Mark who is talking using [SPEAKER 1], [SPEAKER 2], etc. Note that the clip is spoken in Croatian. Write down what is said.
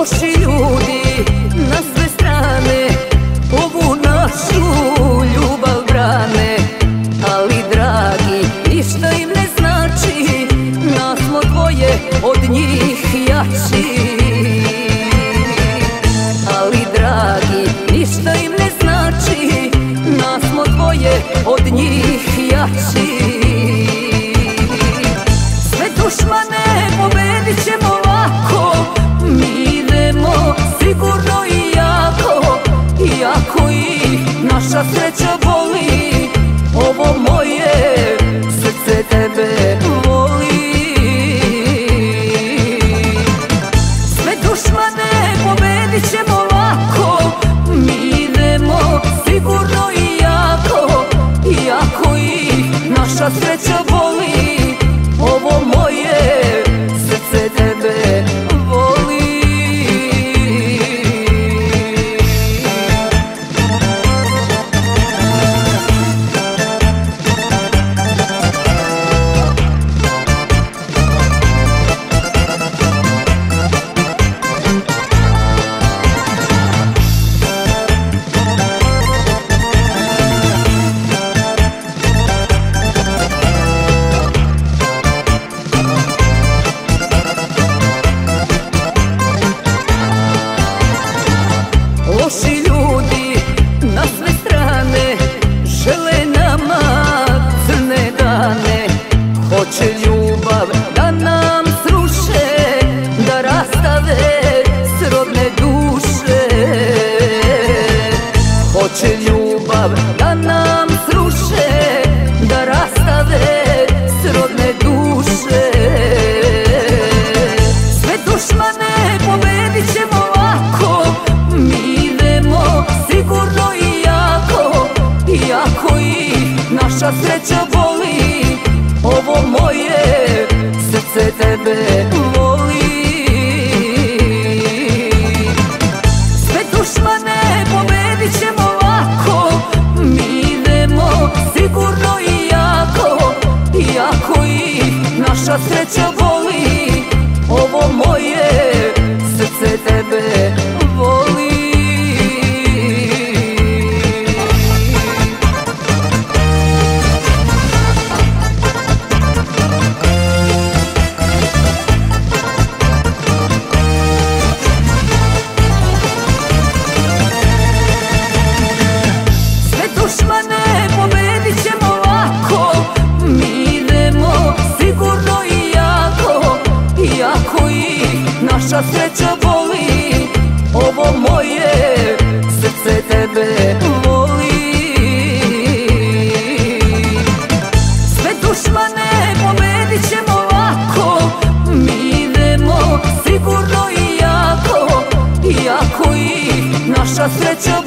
[SPEAKER 1] Loši ljudi na sve strane ovu našu ljubav brane, ali dragi, ništa im ne znači, nas smo dvoje od njih jači. Ali dragi, ništa im ne znači, nas smo dvoje od njih jači. Sve dušmane pobedit ćemo lako, mi idemo sigurno i jako. Iako ih naša sreća boli, ovo moje srce tebe voli. Sve dušmane pobedit ćemo lako, mi idemo sigurno i jako. Iako ih naša sreća boli, ovo moje srce tebe voli. Loši ljudi na sve strane žele nama crne dane. Hoće ljubav da nam sruše, da rastave srodne duše. Hoće ljubav da nam sruše, da rastave srodne duše. Sve dušmane pobedit ćemo lako, mi sigurno i jako. Iako ih naša sreća boli, ovo moje srce tebe voli. Sve dušmane pobedit ćemo lako, mi idemo sigurno i jako. Iako ih naša sreća boli, ovo moje srce tebe voli. Dušmane pobedit ćemo lako, mi idemo sigurno i jako. Iako ih naša sreća boli, ovo moje srce tebe voli. Sve dušmane pobedit ćemo lako, mi idemo sigurno i jako. Iako ih naša sreća